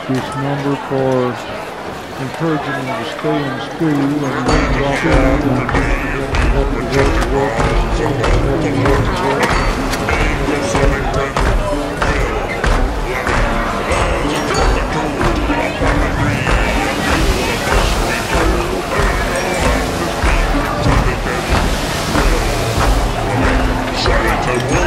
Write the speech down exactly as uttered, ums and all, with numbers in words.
this number for encouraging them to stay in school and not drop out and help to work to work and help to work to work. Silent